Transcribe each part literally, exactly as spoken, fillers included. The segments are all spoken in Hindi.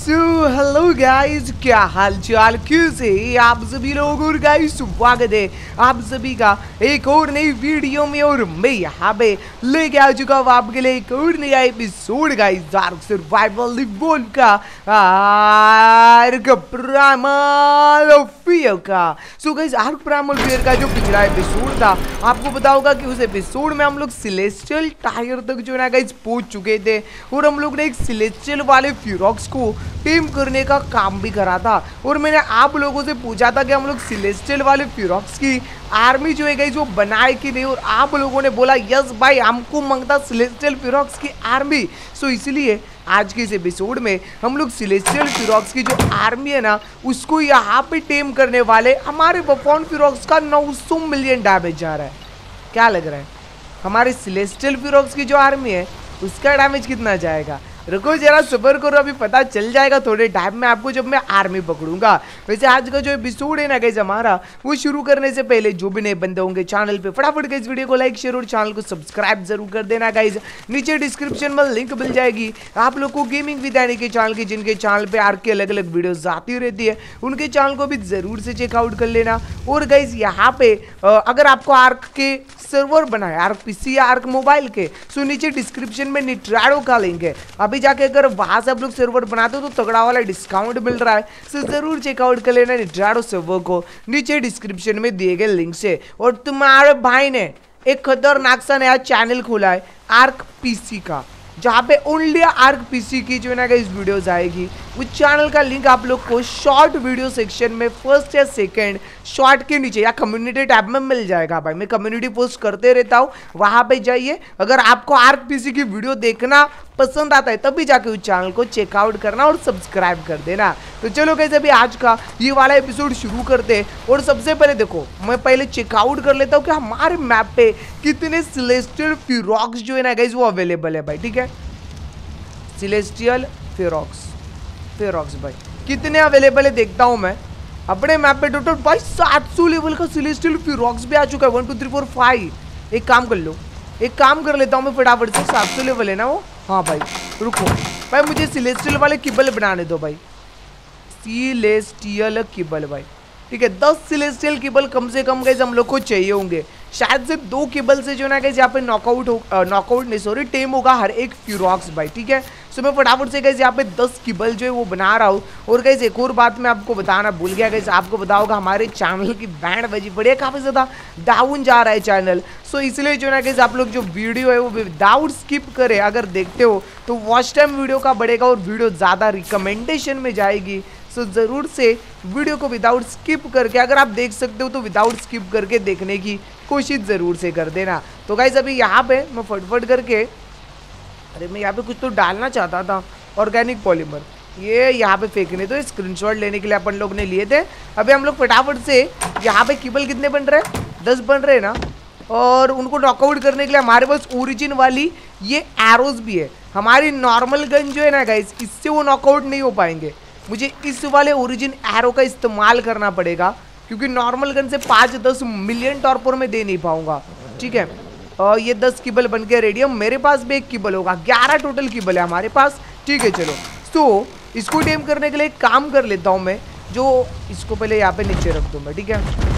सो हेलो गाइस, क्या हाल चाल, कैसे आप सभी लोग। और गाइस स्वागत है आप सभी का एक और नई वीडियो में। और मैं यहाँ पे लेके आ चुका हूँ आपके लिए एक और नया episode guys, dark Survival Evolve का आर्क प्राइमल फियर का। So guys Ark Primal Fear का जो पिछला एपिसोड था, आपको पता होगा कि उस एपिसोड में हम लोग सिलेस्टियल टायर तक जो है ना गाइस पहुंच चुके थे। और हम लोग ने एक सिलेस्टियल वाले फ्यूरॉक्स को टीम करने का काम भी करा था। और मैंने आप लोगों से पूछा था कि हम लोग सिलेस्टियल वाले फ्यूरॉक्स की आर्मी जो है गाइस वो बनाए कि नहीं, और आप लोगों ने बोला यस भाई हमको मांगता सिलेस्टियल फ्यूरॉक्स की आर्मी। सो इसलिए आज के इस एपिसोड में हम लोग सिलेस्टियल फ्यूरॉक्स की जो आर्मी है ना उसको यहाँ पे टेम करने वाले। हमारे बफॉन फ्यूरॉक्स का नौ सौ मिलियन डैमेज जा रहा है। क्या लग रहा है हमारे सिलेस्टियल फ्यूरॉक्स की जो आर्मी है उसका डैमेज कितना जाएगा? रुको जरा सबर करो, अभी पता चल जाएगा थोड़े टाइम में आपको जब मैं आर्मी पकड़ूंगा। वैसे आज का जो एपिसोड है ना गाइस हमारा, वो शुरू करने से पहले जो भी नए बंदे होंगे चैनल पे फटाफट गाइस वीडियो को लाइक शेयर और चैनल को सब्सक्राइब जरूर कर देना गाइस। नीचे डिस्क्रिप्शन में लिंक मिल जाएगी आप लोग को गेमिंग विद एनी के चैनल की, जिनके चैनल पे आर्क की अलग अलग वीडियोस आती रहती है, उनके चैनल को भी जरूर से चेकआउट कर लेना। और गाइस यहाँ पे अगर आपको आर्क के सर्वर बनाए, आर्क पीसी या आर्क मोबाइल के, सो नीचे डिस्क्रिप्शन में निट्राडो का लिंक है। अभी जाके अगर वहां से आप लोग सर्वर बनाते हो तो तगड़ा वाला डिस्काउंट मिल रहा है, सो जरूर चेकआउट कर लेना निट्राडो सर्वर को नीचे डिस्क्रिप्शन में दिए गए लिंक से। और तुम्हारे भाई ने एक खतरनाक सा नया चैनल खोला है आर्क पीसी का, जहाँ पे ओनली आर्क पीसी की जो है ना इस वीडियोस आएगी। उस चैनल का लिंक आप लोग को शॉर्ट वीडियो सेक्शन में फर्स्ट या सेकंड शॉर्ट के नीचे या कम्युनिटी टैब में मिल जाएगा। भाई मैं कम्युनिटी पोस्ट करते रहता हूँ, वहाँ पे जाइए। अगर आपको आर्क पीसी की वीडियो देखना पसंद आता है तभी जाके उस चैनल को चेकआउट करना और सब्सक्राइब कर देना। तो चलो गाइस अभी आज का ये वाला एपिसोड शुरू करते हैं। और सबसे पहले देखो मैं पहले चेकआउट कर लेता हूँ कि हमारे मैप पे कितने सिलेस्टियल फ्यूरॉक्स जो है ना गाइस वो अवेलेबल है। भाई ठीक है, सिलेस्टियल फ्यूरॉक्स फ्यूरॉक्स भाई कितने अवेलेबल है देखता हूँ मैं अपने मैप पे। टोटल भाई सात सौ लेवल का सिलेस्टियल फ्यूरॉक्स भी आ चुका है। One two three four five. एक काम कर लो, एक काम कर लेता हूँ मैं फटाफट से। सात सौ लेवल है ना वो। हाँ भाई रुको भाई, मुझे सिलेस्टियल वाले किबल बनाने दो भाई, सिलेस्टियल किबल भाई। ठीक है, दस सिलेस्टियल केबल कम से कम गाइस हम लोग को चाहिए होंगे। शायद से दो केबल से जो ना गाइस यहाँ पे नॉकआउट हो नॉकआउट नहीं सॉरी टेम होगा हर एक फ्यूरॉक्स भाई। ठीक है, सो मैं फटाफट से गाइस यहाँ पे दस केबल जो है वो बना रहा हूँ। और गाइस एक और बात मैं आपको बताना भूल गया गाइस, आपको पता होगा हमारे चैनल की बैंड बजी पड़ी है, काफ़ी ज़्यादा डाउन जा रहा है चैनल। सो इसलिए जो ना गाइस आप लोग जो वीडियो है वो विदाउट स्किप करे अगर देखते हो तो वॉच टाइम वीडियो का बढ़ेगा और वीडियो ज़्यादा रिकमेंडेशन में जाएगी। सो so, ज़रूर से वीडियो को विदाउट स्किप करके, अगर आप देख सकते हो तो विदाउट स्किप करके देखने की कोशिश ज़रूर से कर देना। तो गाइस अभी यहाँ पे मैं फटफट करके, अरे मैं यहाँ पे कुछ तो डालना चाहता था, ऑर्गेनिक पॉलीमर, ये यहाँ पे फेंकने तो स्क्रीनशॉट लेने के लिए अपन लोग ने लिए थे। अभी हम लोग फटाफट से यहाँ पे केबल कितने बन रहे हैं, दस बन रहे हैं ना। और उनको नॉकआउट करने के लिए हमारे पास ओरिजिन वाली ये एरोज भी है। हमारी नॉर्मल गन जो है ना गाइस इससे वो नॉकआउट नहीं हो पाएंगे, मुझे इस वाले ओरिजिन एरो का इस्तेमाल करना पड़ेगा, क्योंकि नॉर्मल गन से पाँच दस मिलियन टॉर्पर में दे नहीं पाऊंगा। ठीक है, और ये दस किबल बन के रेडी है। मेरे पास भी एक किबल होगा, ग्यारह टोटल किबल है हमारे पास। ठीक है चलो, तो इसको टेम करने के लिए एक काम कर लेता हूँ मैं, जो इसको पहले यहाँ पे नीचे रख दूँ मैं। ठीक है,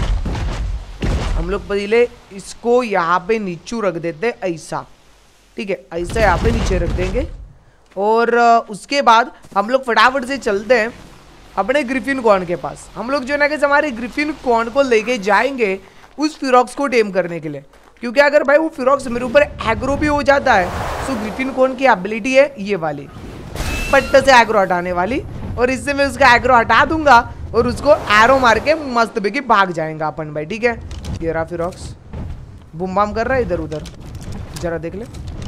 हम लोग पहले इसको यहाँ पे नीचे रख देते ऐसा। ठीक है, ऐसा यहाँ पे नीचे रख देंगे। और उसके बाद हम लोग फटाफट से चलते हैं अपने ग्रिफिन कॉर्न के पास। हम लोग जो ना कि हमारे ग्रिफिन कॉर्न को लेके जाएंगे उस फ्यूरॉक्स को टेम करने के लिए, क्योंकि अगर भाई वो फ्यूरॉक्स मेरे ऊपर एग्रो भी हो जाता है तो ग्रिफिन कॉर्न की एबिलिटी है ये वाली, पट्टे से एग्रो हटाने वाली। और इससे मैं उसका एग्रो हटा दूंगा और उसको एरो मार के मस्त बेगी भाग जाएंगे अपन भाई। ठीक है, ये रहा फ्यूरॉक्स बुम बाम कर रहा है इधर उधर, जरा देख ले।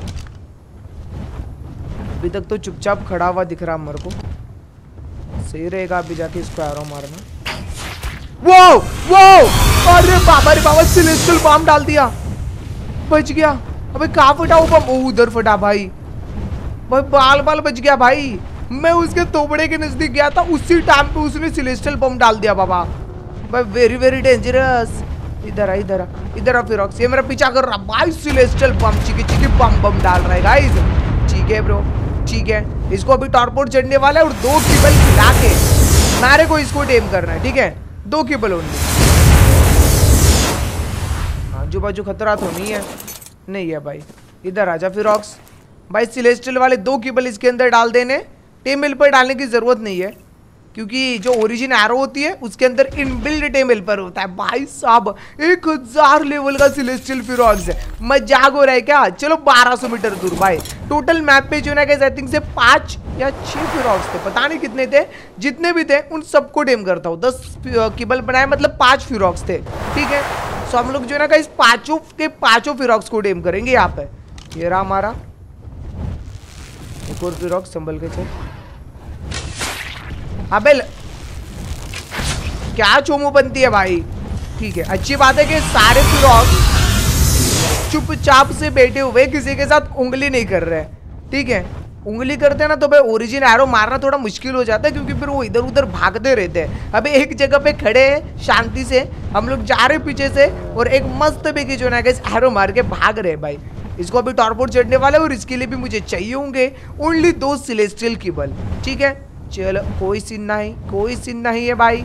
अभी तक तो चुपचाप खड़ा हुआ दिख रहा मेरे को, सही रहेगा अभी जाके इसको एरो मारना। वो वो अरे बाबा रे बाबा, सिलेस्टियल बम डाल दिया, बच गया। अबे कहाँ फटा वो बम? ओ उधर फटा भाई, भाई बाल बाल बच गया भाई। मैं उसके तोबड़े के नजदीक गया था, उसी टाइम पे उसने सिलेस्टियल बम डाल दिया बाबा। भाई वेरी वेरी डेंजरस। इधर आ इधर आ इधर आ फ्यूरॉक्स, ये मेरा पीछा कर रहा भाई। सिलेस्टियल बम चिकी चिकी बम बम डाल रहा है गाइस। ठीक है ब्रो, ठीक है, इसको अभी टॉर्पोड चढ़ने वाला है और दो केबल खिला के नारे को इसको टेम करना है। ठीक है, दो केबल ओनली। आजू बाजू खतरा तो नहीं है? नहीं है भाई। इधर आजा फिरॉक्स भाई। सिलेस्टियल वाले दो केबल इसके अंदर डाल देने। टेम पर डालने की जरूरत नहीं है क्योंकि जो ओरिजिन एरो होती है उसके अंदर इनबिल्ड टेबल पर होता है। भाई साहब एक हजार लेवल का सिलेस्टियल फिरॉक्स है, मजाक हो रहा है क्या? चलो बारह सौ मीटर दूर भाई। टोटल मैप पे जो ना गाइस आई थिंक से पांच या छह फिरॉक्स थे, पता नहीं कितने थे। जितने भी थे उन सबको टेम करता हूँ। दस केबल बनाए मतलब पांच फिरॉक्स थे। ठीक है, सो हम लोग जो है ना गाइस पांचों के पांचों फिरॉक्स को टेम करेंगे यहाँ पे। ये रहा हमारा एक और फिरॉक्स, संभल के चल। अबे क्या चोमू बनती है भाई। ठीक है, अच्छी बात है कि सारे फिरॉक्स चुपचाप से बैठे हुए किसी के साथ उंगली नहीं कर रहे। ठीक है, उंगली करते हैं ना तो भाई ओरिजिन एरो मारना थोड़ा मुश्किल हो जाता है क्योंकि फिर वो इधर उधर भागते रहते हैं। अबे एक जगह पे खड़े हैं शांति से, हम लोग जा रहे पीछे से और एक मस्त बेगी जो ना गाइस एरो मार के भाग रहे भाई। इसको अभी टॉर्पोड चढ़ने वाला है और इसके लिए भी मुझे चाहिए होंगे ओनली दो सिलेस्टियल केबल। ठीक है, चलो कोई सीन नहीं, कोई सीन नहीं है भाई।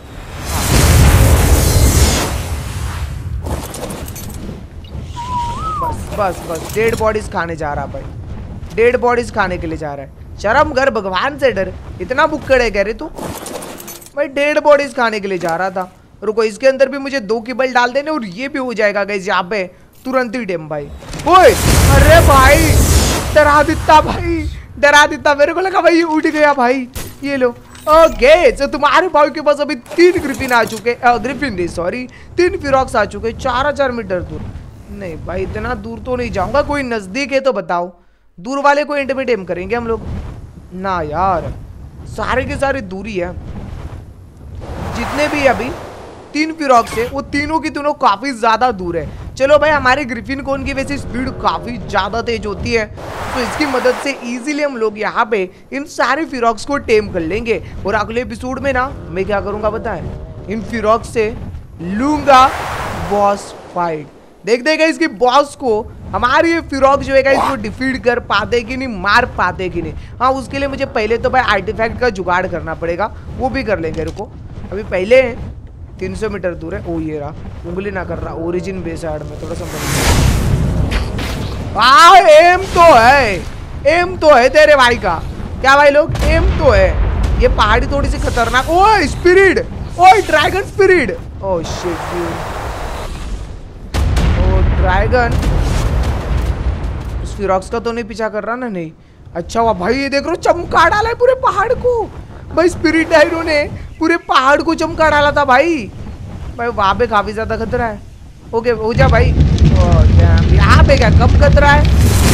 बस बस बस डेड बॉडीज खाने जा रहा भाई, डेड बॉडीज खाने के लिए जा रहा है। शर्म कर, भगवान से डर, इतना बुक्कड़ है कह रहे तू भाई। डेड बॉडीज खाने के लिए जा रहा था। रुको, इसके अंदर भी मुझे दो केबल डाल देने और ये भी हो जाएगा गाइस यहाँ पे तुरंत ही टेम भाई। ओए अरे भाई डरा देता भाई, डरा देता। मेरे को लगा भाई ये उठ गया भाई। ये लो ओके, तो तुम्हारे भाई के पास अभी तीन ग्रिफिन आ चुके, ग्रिफिन नहीं सॉरी तीन फिरॉक्स आ चुके चार हजार मीटर दूर। नहीं भाई इतना दूर तो नहीं जाऊंगा, कोई नजदीक है तो बताओ। दूर वाले को एंड में टेम करेंगे हम लोग ना यार, सारे के सारे दूरी है। जितने भी अभी तीन फिरॉक्स है वो तीनों की तीनों काफी ज्यादा दूर है। चलो भाई, हमारे ग्रिफिन कोन की वैसे स्पीड काफी ज्यादा तेज होती है तो इसकी मदद से इजीली हम लोग यहाँ पे इन सारे फिरॉक्स को टेम कर लेंगे। और अगले एपिसोड में ना मैं क्या करूंगा बताएं, इन फिरॉक्स से लूंगा बॉस फाइट। देख देगा इसकी बॉस को हमारी ये फिरॉक जो है इसको डिफीट कर पाते कि नहीं, मार पाते कि नहीं। हाँ, उसके लिए मुझे पहले तो भाई आर्टिफैक्ट का जुगाड़ करना पड़ेगा, वो भी कर लेंगे। रुको अभी पहले तीन सौ मीटर दूर है। ओ ये रहा, उंगली ना कर रहा, ओरिजिन बेस साइड में थोड़ा सा। हाँ एम तो है, एम तो है तेरे भाई का। क्या भाई लोग, एम तो है। ये पहाड़ी थोड़ी सी खतरनाक। Oh spirit, oh dragon spirit, oh shit oh dragon. उस फिरॉक्स का तो नहीं पीछा कर रहा ना? नहीं, अच्छा हुआ भाई। ये देख लो चमका डाला है पूरे पहाड़ को भाई। स्पिरिट डायरो ने पूरे पहाड़ को चमका डाला था भाई। भाई वहां पे काफी ज्यादा खतरा है। ओके हो जा भाई। यहाँ पे क्या कब खतरा है?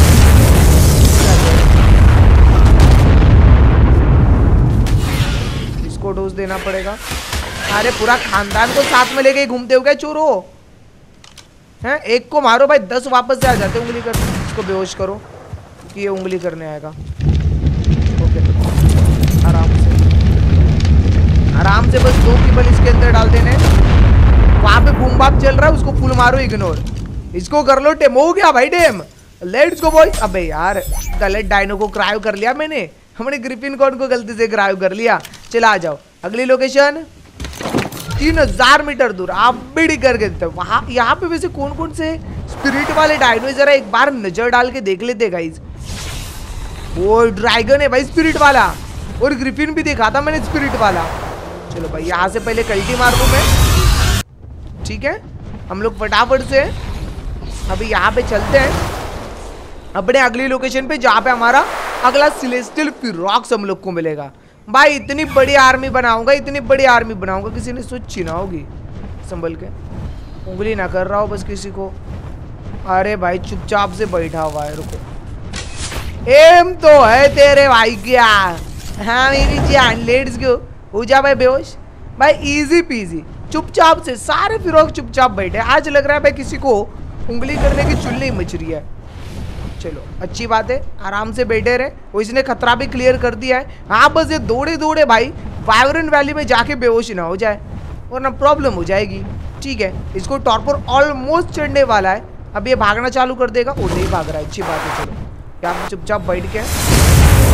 इसको डोज देना पड़ेगा। अरे पूरा खानदान को साथ में लेके घूमते हो क्या चोरो हैं? एक को मारो भाई, दस वापस से आ जाते उंगली कर। इसको बेहोश करो कि ये उंगली करने आएगा। ओके आराम से, आराम से बस दो केबल इसके अंदर डाल देने। वहां पे बूम बाप चल रहा है, उसको फुल मारो, इग्नोर। इसको कर लो टेम। हो गया भाई टेम, लेट्स गो बॉय। अबे यार गलत डायनो को क्रायो कर लिया मैंने, हमने ग्रिफिन कॉन को गलती से क्रायो कर लिया। चला आ जाओ अगली लोकेशन तीन हजार मीटर दूर। आप भी करके देते वहां। यहाँ पे वैसे कौन कौन से स्पिरिट वाले डायनो, जरा एक बार नजर डाल के देख लेते गाइस। वो ड्रैगन है भाई स्पिरिट वाला, और ग्रिफिन भी देखा था मैंने स्पिरिट वाला। चलो भाई यहाँ से पहले कल्टी मार दूं मैं। ठीक है, हम लोग फटाफट से अभी यहाँ पे चलते हैं अपने अगली लोकेशन पे, जहाँ पे हमारा अगला सिलेस्टियल फिरॉक्स हम लोग को मिलेगा। भाई इतनी बड़ी आर्मी बनाऊंगा, इतनी बड़ी आर्मी बनाऊंगा, किसी ने सोची ना होगी। संभल के, उंगली ना कर रहा हो बस किसी को। अरे भाई चुपचाप से बैठा हुआ है। रुको, एम तो है तेरे भाई क्या। हाँ मेरी जान, लेट्स गो। हो जा भाई बेहोश भाई, इजी पीजी। चुपचाप से सारे फिरॉक चुपचाप बैठे। आज लग रहा है भाई किसी को उंगली करने की चुल्ली मच रही है। चलो अच्छी बात है, आराम से बैठे रहे। वो इसने खतरा भी क्लियर कर दिया है। हाँ बस ये दौड़े दौड़े भाई वाइब्रेंट वैली में जाके बेहोश ना हो जाए, वरना प्रॉब्लम हो जाएगी। ठीक है, इसको टॉर्पोर ऑलमोस्ट चढ़ने वाला है। अब ये भागना चालू कर देगा। वो नहीं भाग रहा है, अच्छी बात है। चलो यहाँ पे चुपचाप बैठ के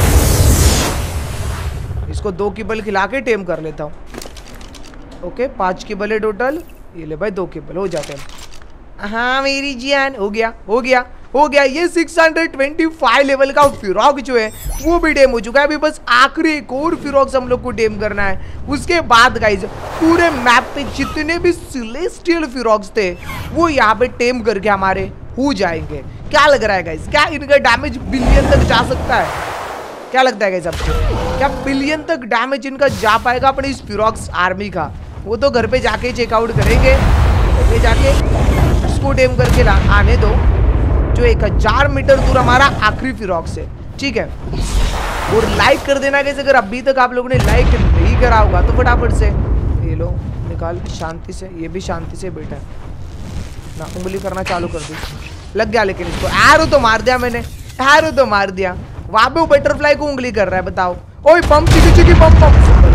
इसको दो किबल खिला के टेम कर लेता हूँ। ओके पांच किबल है टोटल। ये ले भाई दो किबल हो जाते हैं। हाँ मेरी जान हो गया हो गया हो गया। ये छह सौ पच्चीस लेवल का फिरॉक जो है वो भी टेम हो चुका है। अभी बस आखिरी एक और फिरॉक्स हम लोग को टेम करना है। उसके बाद गाइज पूरे मैप पे जितने भी सेलेस्टियल फिरॉक्स थे वो यहाँ पे टेम करके हमारे हो जाएंगे। क्या लग रहा है गाइज, क्या इनका डैमेज बिलियन तक जा सकता है? क्या लगता है गाइज आपको, क्या बिलियन तक डैमेज इनका जा पाएगा अपने इस फिरॉक्स आर्मी का? वो तो घर पे जाके चेकआउट करेंगे। घर पे जाके इसको टेम करके ला आने दो जो एक हजार मीटर दूर हमारा आखिरी फिरॉक्स है। ठीक है, और लाइक कर देना गाइस अगर अभी तक आप लोगों ने लाइक नहीं करा होगा तो फटाफट से ये लो निकाल शांति से। ये भी शांति से बैठा है ना, उंगली करना चालू कर दी। लग गया लेकिन इसको एरो तो मार दिया मैंने, एरो तो मार दिया। वहां पे वो बटरफ्लाई को उंगली कर रहा है, बताओ। ओए बम चिकी चिकी बम बम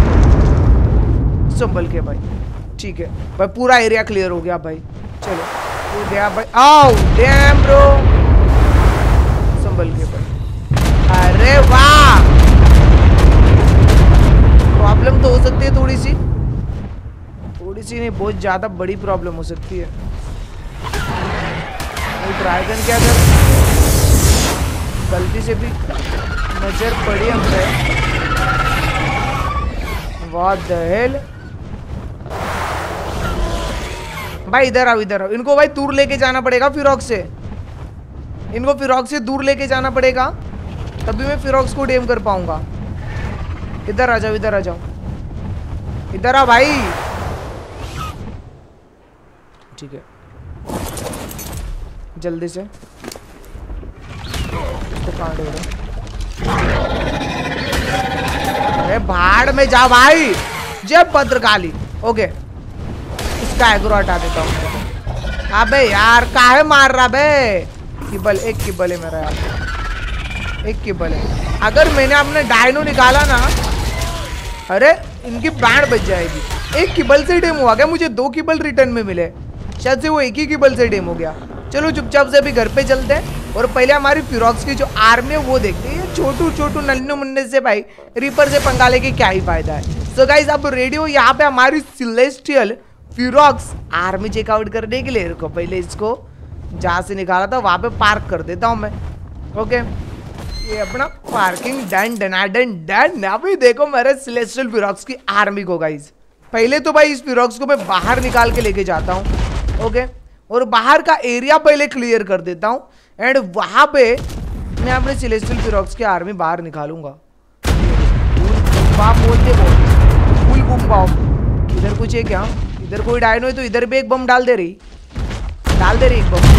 संभल के भाई। ठीक है भाई पूरा एरिया क्लियर हो गया भाई। चलो हो गया भाई। आओ डैम ब्रो, संभल के भाई। अरे वाह, प्रॉब्लम तो हो सकती है थोड़ी सी, थोड़ी सी नहीं बहुत ज्यादा बड़ी प्रॉब्लम हो सकती है। ड्रैगन क्या कर, गलती से भी नजर पड़ी हम पे। व्हाट द हेल भाई, इधर आओ इधर आओ। इनको भाई दूर लेके जाना पड़ेगा फिरॉक्स से, इनको फिरॉक्स से दूर लेके जाना पड़ेगा तभी मैं फिरॉक्स को टेम कर पाऊंगा। इधर आ जाओ इधर आ जाओ इधर आ भाई। ठीक है जल्दी से तो काट दो। अरे भाड़ में जा भाई, जय भद्रकाली। ओके इसका एग्रो हटा देता हूँ। अबे यार काहे मार रहा बे? किबल एक किबल है मेरा यार, एक किबल है। अगर मैंने अपने डायनो निकाला ना, अरे इनकी बैंड बच जाएगी। एक किबल से डेम हुआ क्या? मुझे दो किबल रिटर्न में मिले, शायद से वो एक ही किबल से डेम हो गया। चलो चुपचाप से अभी घर पे चलते हैं और पहले हमारी फिरॉक्स की जो आर्मी है वो देखते हैं। छोटू छोटू नन्नू मुन्ने से भाई रिपर से पंगा लेके क्या ही फायदा है। सो गाइस अब रेडी हो यहाँ पे हमारी सेलेस्टियल फिरॉक्स आर्मी चेकआउट करने के लिए। रुको पहले इसको जहाँ से निकाला था वहां पे पार्क कर देता हूँ मैं। ओके ये अपना पार्किंग डन डना डन डन। अभी देखो मेरे सेलेस्टियल फिरॉक्स की आर्मी को गाइज। पहले तो भाई इस फिरॉक्स को मैं बाहर निकाल के लेके जाता हूँ। ओके और बाहर का एरिया पहले क्लियर कर देता हूँ एंड वहां पे मैं अपने सेलेस्टियल फिरॉक्स की आर्मी बाहर निकालूंगा। बाप बोलते बोल फुल बूम बाप। इधर कुछ है क्या? इधर कोई डायनो है तो इधर भी एक बम डाल दे रही, डाल दे रही एक बम।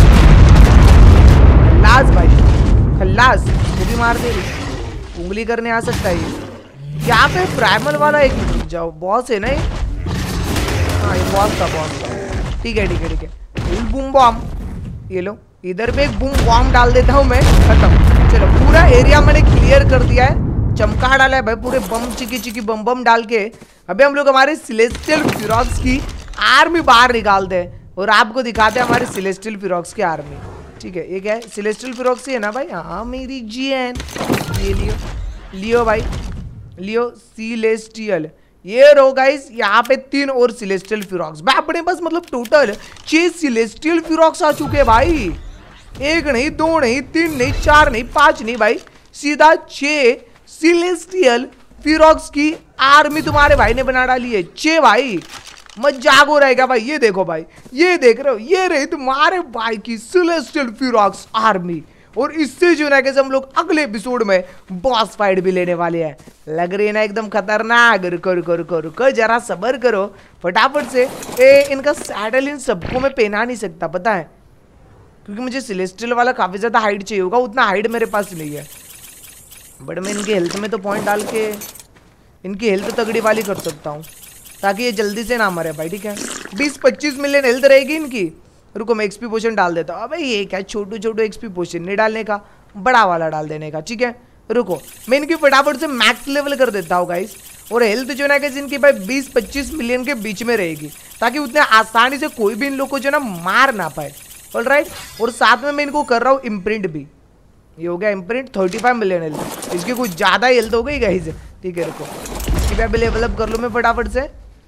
खल्लास भाई खल्लास, वो भी मार दे रही। उंगली करने आ सकता है ये। यहाँ पे प्राइमल वाला एक जाओ बॉस है ना ये। हाँ ये बॉस था बॉस था। ठीक है ठीक है ठीक है फुल बूम बॉम। ये लो इधर पे एक बूम बॉम्ब डाल देता हूँ मैं, खत्म। चलो पूरा एरिया मैंने क्लियर कर दिया है, चमका डाला है भाई पूरे बम चिकी चिकी बम बम डाल के। अभी हम लोग हमारे सेलेस्टियल फिरॉक्स की आर्मी बाहर निकालते हैं और आपको दिखाते हैं हमारे सेलेस्टियल फिरॉक्स की आर्मी। ठीक है ये क्या है? सेलेस्टियल फिरॉक्स ही है ना भाई? हाँ मेरी जीएन। ये लियो लियो भाई लियो सेलेस्टियल। ये रो गाइस यहाँ पे तीन और सेलेस्टियल फिरॉक्स भाई अपने पास, मतलब टोटल छह सेलेस्टियल फिरॉक्स आ चुके हैं भाई। एक नहीं दो नहीं तीन नहीं चार नहीं पांच नहीं भाई, सीधा छह सेलेस्टियल फिरॉक्स की आर्मी तुम्हारे भाई ने बना डाली है। छह भाई, मजाक हो रहेगा भाई। ये देखो भाई, ये देख रहे हो, ये रही तुम्हारे भाई की सेलेस्टियल फिरॉक्स आर्मी। और इससे जो ना कि हम लोग अगले एपिसोड में बॉस फाइट भी लेने वाले हैं। लग रही है ना एकदम खतरनाक। रुको रुको रुको रुको जरा सब्र करो फटाफट से। ए इनका सैडल इन सबको मैं पहना नहीं सकता पता है, क्योंकि मुझे सेलेस्टियल वाला काफी ज्यादा हाइट चाहिए होगा, उतना हाइट मेरे पास नहीं है। बट मैं इनकी हेल्थ में तो पॉइंट डाल के इनकी हेल्थ तगड़ी वाली कर सकता हूँ ताकि ये जल्दी से ना मरे भाई। ठीक है बीस पच्चीस मिलियन हेल्थ रहेगी इनकी। रुको मैं एक्सपी पोशन डाल देता हूँ। अबे ये क्या छोटू छोटू एक्सपी पोशन नहीं डालने का, बड़ा वाला डाल देने का। ठीक है रुको मैं इनकी फटाफट से मैक्स लेवल कर देता हूँ गाइस। और हेल्थ जो ना कि इनकी भाई बीस पच्चीस मिलियन के बीच में रहेगी ताकि उतने आसानी से कोई भी इन लोग को जो ना मार ना पाए। ऑलराइट और साथ में मैं इनको कर रहा हूँ इम्प्रिंट भी। ये हो गया imprint. Thirty five million health, इसकी कुछ ज़्यादा हेल्थ हो गई गाइस। ठीक है रुको इसकी भी अभी लेवल अप कर लूँ मैं फटाफट से।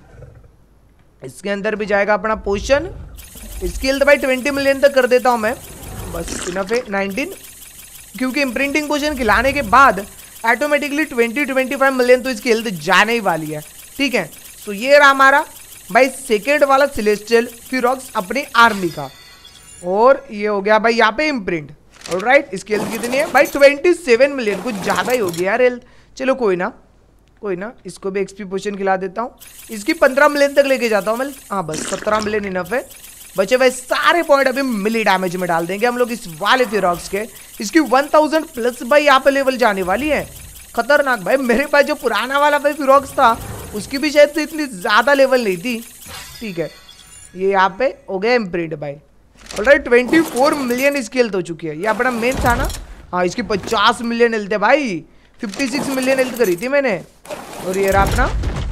इसके अंदर भी जाएगा अपना पोशन। इसकी हेल्थ भाई ट्वेंटी मिलियन तक कर देता हूँ मैं, बस इनफ है। नाइनटीन, क्योंकि इम्प्रिंटिंग पोशन खिलाने के बाद automatically twenty twenty five million तो इसकी हेल्थ जाने ही वाली है, ठीक है। तो ये रहा हमारा भाई सेकेंड वाला सेलेस्टियल फिरॉक्स अपनी आर्मी का। और ये हो गया भाई यहाँ पे इम्प्रिंट। ऑलराइट, इसकी हेल्थ कितनी है भाई? ट्वेंटी सेवन मिलियन, कुछ ज़्यादा ही हो गया यार हेल्थ। चलो कोई ना कोई ना, इसको भी एक्सपी पोशन खिला देता हूँ। इसकी पंद्रह मिलियन तक लेके जाता हूँ मैं। हाँ बस सत्रह मिलियन इनफ है। बचे भाई सारे पॉइंट अभी मिली डैमेज में डाल देंगे हम लोग इस वाले फिरॉक्स के। इसकी वन थाउजेंड प्लस भाई यहाँ पे लेवल जाने वाली है, खतरनाक भाई। मेरे पास जो पुराना वाला भाई फिरॉक्स था उसकी भी शायद से इतनी ज़्यादा लेवल नहीं थी, ठीक है। ये यहाँ पे हो गया इम्प्रिंट भाई। ऑलराइट, ट्वेंटी फोर मिलियन इसकी हेल्थ हो चुकी है। ये अपना मेन था ना। हाँ, इसकी पचास मिलियन हेल्थ है भाई, फिफ्टी सिक्स मिलियन हेल्थ करी थी मैंने। और ये रहा अपना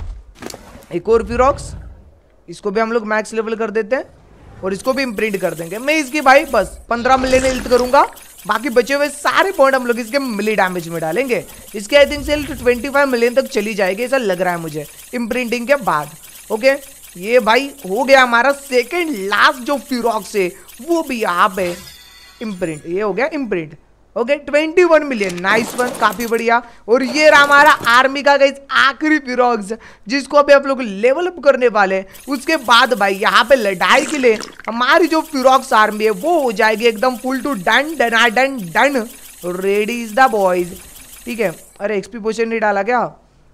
एक और फिरॉक्स, इसको भी हम लोग मैक्स लेवल कर देते हैं और इसको भी इम्प्रिंट कर देंगे। मैं इसकी भाई बस पंद्रह मिलियन हेल्थ करूंगा, बाकी बचे हुए सारे पॉइंट हम लोग इसके मिली डैमेज में डालेंगे। इसके आई थिंक से हेल्थ ट्वेंटी फाइव मिलियन तक चली जाएगी, ऐसा लग रहा है मुझे इम्प्रिंटिंग के बाद। ओके, ये भाई हो गया हमारा सेकेंड लास्ट जो फिरॉक्स है वो भी यहाँ पे इम्प्रिंट। ये हो गया imprint. Okay, twenty one million, nice one, काफी बढ़िया। और ये रहा हमारा आर्मी का गाइस आखिरी फिरॉक्स जिसको अभी आप लोग लेवल अप करने वाले हैं। उसके बाद भाई यहाँ पे लड़ाई के लिए हमारी जो फिरॉक्स आर्मी है वो हो जाएगी एकदम full to done done done done. Ready is the boys, ठीक है। अरे एक्सपी पोशन नहीं डाला क्या?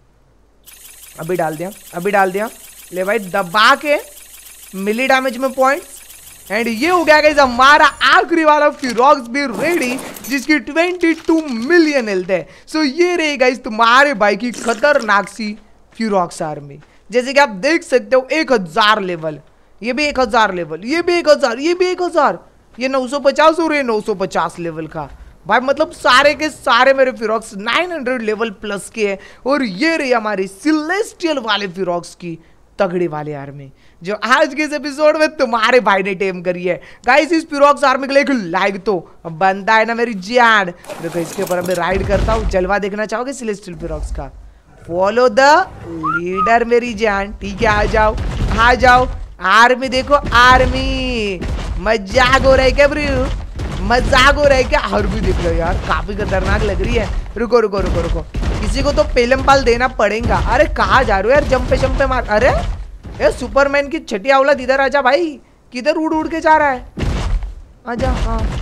अभी डाल दिया, अभी डाल दिया। ले भाई दबा के मिली डैमेज में पॉइंट्स। एंड ये हो गया गाइस हमारा आखिरी वाला फिरॉक्स भी रेडी जिसकी बाईस मिलियन हेल्थ है। सो ये रही गाइस तुम्हारे भाई की खतरनाक सी फिरॉक्स आर्मी। जैसे कि आप देख सकते हो एक हजार लेवल, ये भी एक हजार लेवल, ये भी एक हजार, ये भी एक हजार, ये नौ सौ पचास और ये नौ सौ पचास लेवल का भाई। मतलब सारे के सारे मेरे फिरॉक्स नौ सौ लेवल प्लस के हैं। और ये रही हमारी सेलेस्टियल वाले फिरॉक्स की तगड़ी वाली आर्मी जो आज के इस एपिसोड में तुम्हारे भाई ने टेम करी है। गाइस इस फिरॉक्स आर्मी के लिए एक लाइक तो बनता है ना मेरी जान। देखो इसके ऊपर मैं राइड करता हूँ। जलवा देखना चाहोगे सेलेस्टियल फिरॉक्स का? फॉलो द लीडर मेरी जान, ठीक है। आ जाओ आ जाओ आर्मी, देखो आर्मी। मजाक हो रहा है क्या ब्रो? मजाक हो रहा है क्या? आर्मी देख लो यार, काफी खतरनाक लग रही है। रुको रुको रुको रुको, किसी को तो पेलम पाल देना पड़ेगा। अरे कहाँ जा रहे हो यार? जंपे जंपे मार। अरे ये सुपरमैन की छठी औलाद इधर आजा भाई। किधर उड़ उड़ के जा रहा है? आजा।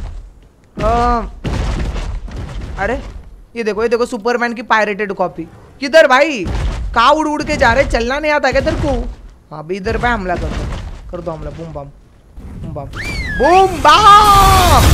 हाँ, अरे ये देखो ये देखो सुपरमैन की पायरेटेड कॉपी। किधर भाई? कहाँ उड़ उड़ के जा रहे? चलना नहीं आता क्या तेरे को? हाँ भी इधर पे हमला कर दो, कर दो हमला। Boom bam boom bam boom bam.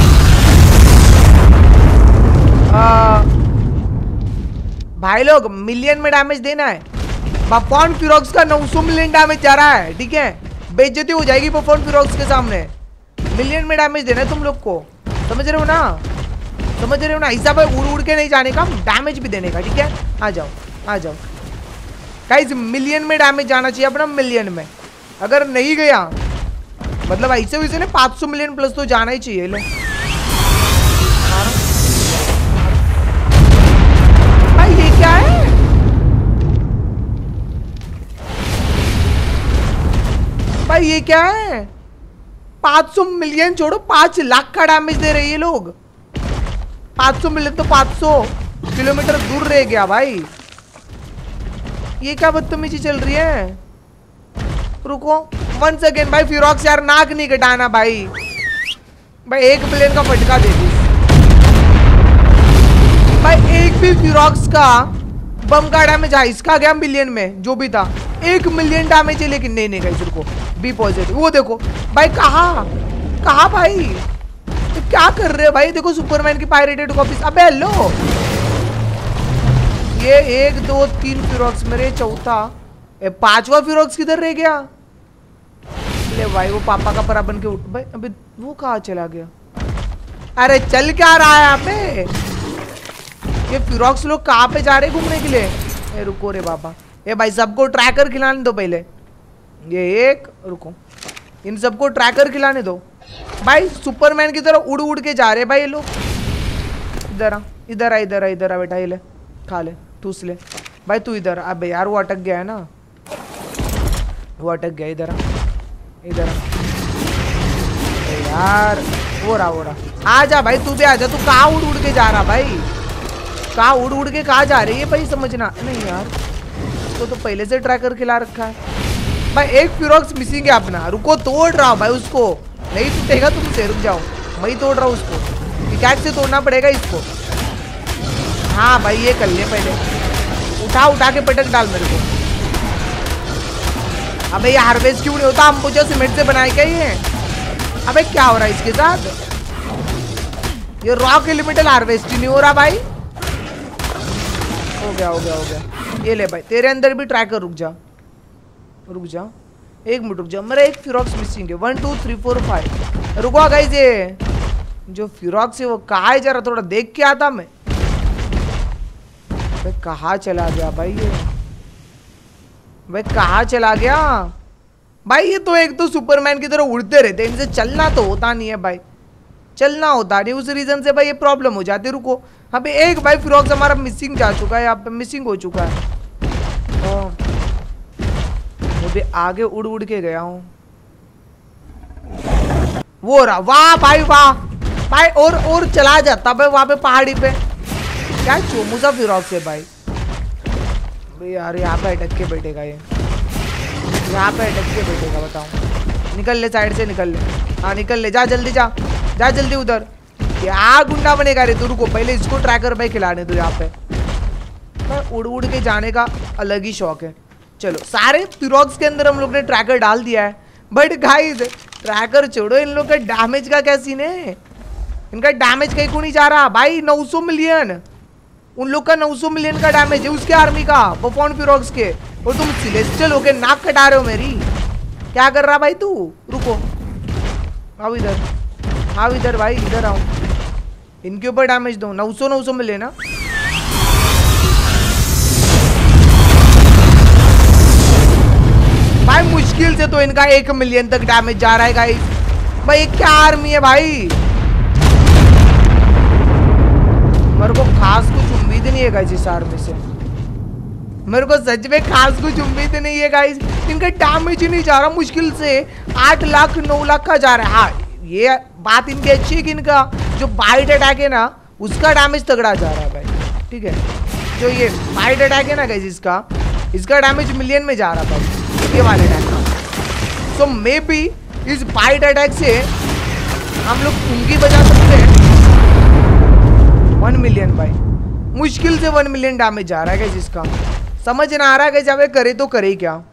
भाई लोग मिलियन में डैमेज देना है। पॉन फिरॉक्स का नौ सौ मिलियन डैमेज जा रहा है, ठीक है। बेइज्जती हो जाएगी पॉन फिरॉक्स के सामने। मिलियन में डैमेज देना है तुम लोग को, समझ रहे हो ना? समझ रहे हो ना? हिसाब है उड़ उड़ के नहीं जाने का, डैमेज भी देने का, ठीक है। आ जाओ आ जाओ गाइस, मिलियन में डैमेज जाना चाहिए अपना, मिलियन में। अगर नहीं गया मतलब ऐसे वैसे ना पाँच सौ मिलियन प्लस तो जाना ही चाहिए। ले भाई ये क्या है? भाई ये क्या है? पाँच सौ मिलियन छोड़ो, पाँच लाख का डैमेज दे रहे हैं ये लोग। पाँच सौ मिलियन तो पाँच सौ किलोमीटर दूर रह गया भाई। ये क्या बदतमीजी चल रही है? रुको वन सेकेंड भाई, फिरॉक्स यार नाक नहीं कटाना भाई। भाई एक मिलियन का फटका दे दी भाई। एक भी फिरॉक्स का बम का डैमेज है, इसका गया मिलियन में जो भी था। एक मिलियन डैमेज है, लेकिन नहीं नहीं गाइस रुको, बी पॉजिटिव। वो देखो भाई, कहाँ कहाँ भाई? तो क्या कर रहे हो भाई? देखो सुपरमैन की पायरेटेड कॉपीज। अबे हेलो, ये एक दो तीन फिरॉक्स मेरे, चौथा पांचवा फिरॉक्स किधर रह गया? ले भाई वो पापा का परा बन के उठ भाई। अबे वो कहाँ चला गया? अरे चल क्या रहा है यहाँ पे? ये फिरॉक्स लोग कहाँ पे जा रहे हैं घूमने के लिए? ए रुको रे बाबा, ये भाई सबको ट्रैकर खिलाने दो पहले। ये एक, रुको इन सबको ट्रैकर खिलाने दो भाई। सुपरमैन की तरह उड़ उड़ के जा रहे भाई ये लोग। इधर आ इधर आ इधर आ इधर आ बेटा, ये ले खा ले, ठूस ले। भाई तू इधर। अबे यार वो अटक गया है ना, वो अटक गया। इधर इधर यार, वो रहा वो रहा। आ जा भाई तू भी आ जा। तू कहाँ उड़ उड़ के जा रहा भाई, कहाँ उड़ उड़ के कहाँ जा रही है भाई, समझना नहीं यार। तो तो पहले से ट्रैकर खिला रखा है भाई। एक फिरोक्स मिसिंग है अपना। रुको तोड़ रहा हूँ भाई उसको, नहीं टूटेगा तुमसे, रुक जाओ। मैं तोड़ रहा हूँ उसको, पिकैक्स से तोड़ना पड़ेगा इसको। हाँ भाई ये कर ले पहले, उठा उठा के पटक डाल मेरे को। अबे ये हार्वेस्ट क्यों नहीं होता, हम मुझे सीमेंट से बनाए क्या ये। अबे क्या हो रहा है इसके साथ, ये रॉक एलिमेंटल हार्वेस्ट ही नहीं हो रहा भाई। हो गया हो गया हो गया। ये ले भाई तेरे अंदर भी ट्राई कर। रुक जा रुक जा एक मिनट रुक जा, मेरा एक फिरोक्स मिसिंग है। One two three four five. रुको गाइस, ये जो फिरोक्स है वो कहाँ है, जरा थोड़ा देख के आता मैं। भाई कहाँ चला गया भाई ये, भाई कहाँ चला गया भाई। ये तो एक तो सुपरमैन की तरह उड़ते रहते हैं, इनसे चलना तो होता नहीं है भाई, चलना होता नहीं। उस रीजन से भाई ये प्रॉब्लम हो जाती है। रुको अबे एक भाई फिरोक्स हमारा मिसिंग जा चुका है, यहाँ पे मिसिंग हो चुका है। मैं भी आगे उड़ उड़ के गया हूँ। वो रहा, वाह भाई वाह भाई। और और चला जाता भाई वहां पे पहाड़ी पे। क्या चोमू सा फिरोक्स है भाई। भाई यार यहाँ पे अटक के बैठेगा ये, यहाँ पे अटक के बैठेगा बताओ। निकल ले साइड से, निकल ले। हाँ निकल ले, जा जल्दी जा जा जल्दी उधर। क्या गुंडा बनेगा रे तू। रुको पहले इसको ट्रैकर भाई खिलाने दो। यहाँ पे भाई उड़ उड़ के जाने का अलग ही शौक है। चलो सारे फिरोक्स के अंदर हम लोग ने ट्रैकर डाल दिया है। बट गाइस ट्रैकर छोड़ो, इन लोग का डैमेज का क्या सीन है। इनका डैमेज कहीं को नहीं जा रहा भाई। नौ सौ मिलियन उन लोग का, नौ सौ मिलियन का डैमेज है उसके आर्मी का, बफॉन फिरोक्स के। और तुम सिलेस्टियल होके नाक कटा रहे हो मेरी। क्या कर रहा भाई तू। रुको आओ इधर, आओ इधर भाई, इधर आओ। इनके ऊपर डैमेज दो। नौ सौ नौ सौ मिले ना। भाई मुश्किल से तो इनका एक मिलियन तक डैमेज जा रहा है गाइस। भाई ये क्या आर्मी है भाई। मेरे को खास कुछ उम्मीद नहीं है गाइस इस आर्मी से। मेरे को सच में खास कुछ उम्मीद नहीं है गाइस। इनका डैमेज ही नहीं जा रहा। मुश्किल से आठ लाख नौ लाख का जा रहा है। हाँ ये बात इनकी अच्छी है कि इनका जो बाइट अटैक है ना उसका डैमेज तगड़ा जा रहा है भाई। ठीक है, जो ये बाइट अटैक है ना गाइस, इसका इसका डैमेज मिलियन में जा रहा था ये वाले अटैक का। सो मे बी इस बाइट अटैक से हम लोग उनकी बजा सकते हैं। वन मिलियन भाई, मुश्किल से वन मिलियन डैमेज जा रहा है गाइस इसका। समझ ना आ रहा है गाइस अब करे तो करे ही क्या।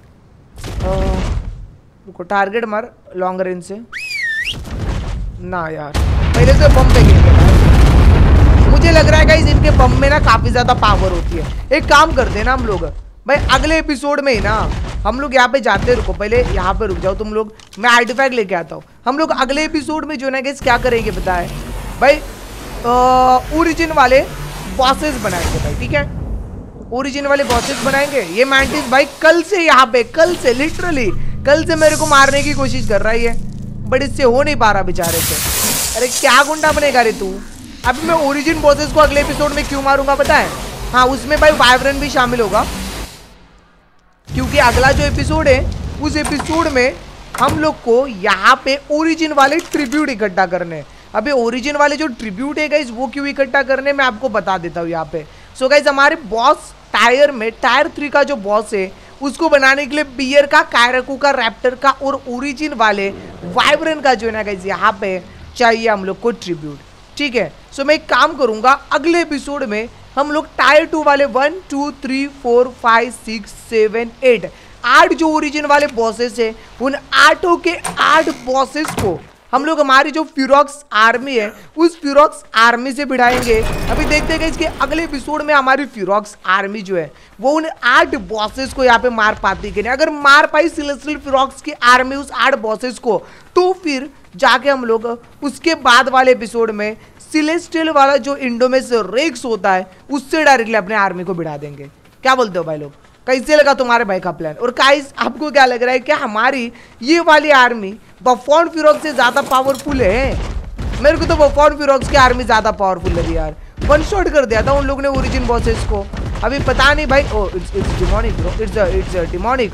रुको टारगेट मार लॉन्ग रेंज से ना यार, पहले से बम फेंकेंगे भाई। मुझे लग रहा है गाइस इनके बम में ना काफी ज्यादा पावर होती है। एक काम करते हैं ना हम लोग भाई, अगले एपिसोड में ही ना हम लोग यहाँ पे जाते। रुको पहले यहाँ पे रुक जाओ तुम लोग, मैं आर्टिफैक्ट लेके आता हूँ। हम लोग अगले एपिसोड में जो ना गाइस क्या करेंगे पता है भाई, ओरिजिन वाले बॉसेस बनाएंगे भाई। ठीक है, ओरिजिन वाले बॉसेस बनाएंगे। ये मैंटिस भाई कल से यहाँ पे, कल से लिटरली कल से मेरे को मारने की कोशिश कर रहा है ये, बट इससे हो नहीं पा रहा बेचारे से। अरे क्या गुंडा बनेगा रे तू। अभी मैं ओरिजिन बॉसेस को अगले एपिसोड में क्यों मारूंगा पता है। हाँ उसमें भाई वाइब्रेंट भी शामिल होगा, क्योंकि अगला जो एपिसोड है उस एपिसोड में हम लोग को यहाँ पे ओरिजिन वाले ट्रिब्यूट इकट्ठा करने। अभी ओरिजिन वाले जो ट्रिब्यूट है गाइस वो क्यों इकट्ठा करने मैं आपको बता देता हूँ यहाँ पे। सो गाइस हमारे बॉस टायर में, टायर थ्री का जो बॉस है उसको बनाने के लिए बियर का, कायरकू का, रैप्टर का और ओरिजिन वाले वाइब्रेंट का जो है ना गाइस यहाँ पे चाहिए हम लोग को ट्रिब्यूट। ठीक है, सो मैं एक काम करूंगा अगले एपिसोड में हम लोग टायर टू वाले one two three four five six seven eight आठ जो ओरिजिन वाले बॉसेस है उन आठों के आठ बॉसेस को हम लोग हमारी जो फिरोक्स आर्मी है उस फिरोक्स आर्मी से भिड़ाएंगे। अभी देखते हैं इसके अगले एपिसोड में हमारी फिरोक्स आर्मी जो है वो उन आठ बॉसेस को यहाँ पे मार पाती कि नहीं। अगर मार पाई सिलेस्टियल फिरोक्स की आर्मी उस आठ बॉसेस को, तो फिर जाके हम लोग उसके बाद वाले एपिसोड में सिलेस्टियल वाला जो इंडोमेस रेक्स होता है उससे डायरेक्टली अपने आर्मी को भिड़ा देंगे। क्या बोलते हो भाई लोग, कैसे लगा तुम्हारे भाई का प्लान। और गाइस आपको क्या लग रहा है क्या हमारी ये वाली आर्मी बफॉन फिरोक्स से ज्यादा पावरफुल है। मेरे को तो बफॉन फिरोक्स की आर्मी ज्यादा पावरफुल लगी यार। वन शॉट कर दिया था उन लोगों ने ओरिजिन बॉसेस को। अभी पता नहीं भाई। Oh it's it's demonic bro, it's it's demonic.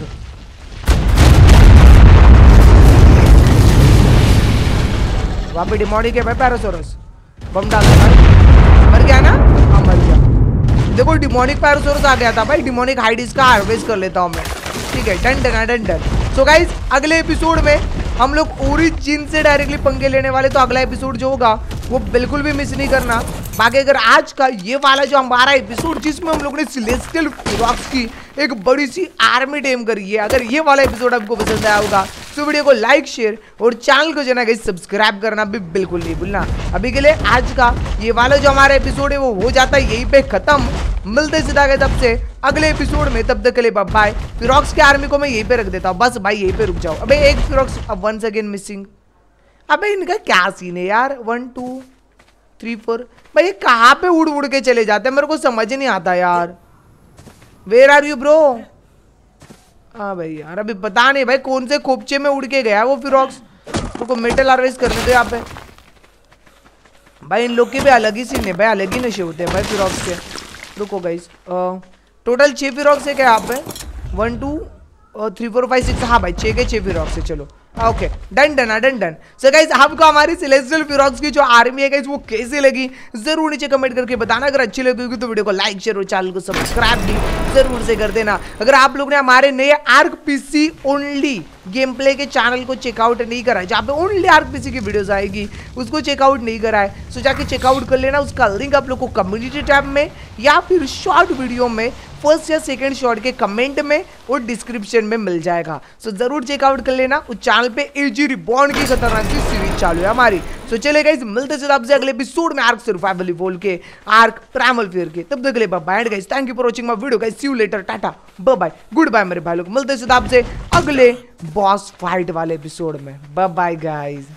वहाँ पे डिमोनिक है भाई, पैरासोरस बम डाल दो भाई। मर गया ना? हाँ मर गया। देखो डिमोनिक पैरासोरस आ गया था भाई। डिमोनिक हाइडिस का हार्वेस्ट कर लेता हूँ मैं। ठीक है, done done done done. So guys अगले एपिसोड में हम लोग ओरिजिन से डायरेक्टली पंगे लेने वाले, तो अगला एपिसोड जो होगा वो बिल्कुल भी मिस नहीं करना। बाकी अगर आज का ये वाला जो हमारा एपिसोड जिसमें हम लोग ने सेलेस्टियल फिरॉक्स की एक बड़ी सी आर्मी टेम करी है, अगर ये वाला एपिसोड आपको पसंद आया होगा तो वीडियो को लाइक शेयर और चैनल को जो है गाइस सब्सक्राइब करना भी बिल्कुल नहीं भूलना। अभी के लिए आज का ये वाला जो हमारा एपिसोड है वो हो जाता है यहीं पे खत्म। मिलते सीधा गए तब से अगले एपिसोड में, तब तक के लिए बाय बाय। फिरॉक्स की आर्मी को मैं यहीं पे रख देता हूँ, बस भाई यहीं पे रुक जाओ। अबे एक फिरॉक्स अब वंस अगेन मिसिंग। अबे इनका क्या सीन है यार? वन टू थ्री फोर भाई, ये कहाँ पे उड़ उड़ के चले जाते हैं, मेरे को समझ नहीं आता यार। Where are you bro? हाँ भाई यार अभी पता नहीं भाई कौन से खोपचे में उड़ के गया वो फिरॉक्स। तो मेटल हार्वेस्ट करने दो यहाँ पे भाई। इन लोग के भी अलग ही सीन है भाई, अलग ही नशे होते हैं भाई फिरॉक्स के। रुको गाइस, टोटल छः फिरॉक्स है क्या यहाँ पे? One two three four five six, हाँ भाई छः के छः फिरॉक्स है। चलो okay done done done done. So guys आपको हमारी सेलेस्टियल फिरॉक्स की जो आर्मी है गाइस वो कैसी लगी जरूर नीचे कमेंट करके बताना। अगर अच्छी लगी होगी तो वीडियो को लाइक शेयर और चैनल को सब्सक्राइब भी जरूर से कर देना। अगर आप लोग ने हमारे नए Ark PC only game play के चैनल को चेकआउट नहीं करा है, जहाँ पे ओनली आर्क पीसी की वीडियोस आएगी, उसको चेकआउट नहीं करा है सो जाके चेकआउट कर लेना। उसका लिंक आप लोग को कम्युनिटी टैब में या फिर शॉर्ट वीडियो में फर्स्ट या सेकंड शॉर्ट के कमेंट में और डिस्क्रिप्शन में मिल जाएगा। सो जरूर चेकआउट कर लेना। उस चैनल पे एजी रिबॉन्ड की खतरनाक सी सीरीज चालू है हमारी। सो चले गाइस मिलते हैं आपसे अगले एपिसोड में आर्क सर्वाइवल इवोल्व के, आर्क प्राइमल फियर के। तब तक के लिए bye bye guys, thank you for watching my video guys, see you later, tata bye bye, good bye मेरे भाई लोग। मिलते हैं आपसे अगले बॉस फाइट वाले एपिसोड में। Bye bye guys.